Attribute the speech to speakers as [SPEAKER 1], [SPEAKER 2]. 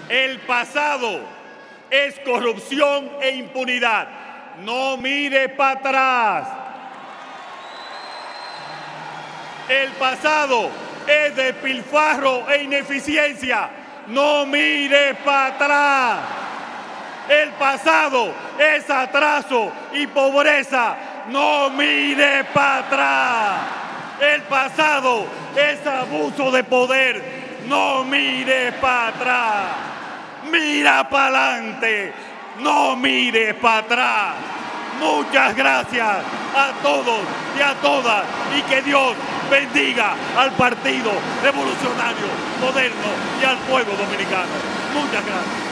[SPEAKER 1] El pasado es corrupción e impunidad. No mire para atrás. El pasado es despilfarro e ineficiencia. No mire para atrás. El pasado es atraso y pobreza. No mire para atrás. El pasado es abuso de poder. No mire para atrás. Mira para adelante. No mire para atrás. Muchas gracias a todos y a todas y que Dios bendiga al Partido Revolucionario Moderno y al pueblo dominicano. Muchas gracias.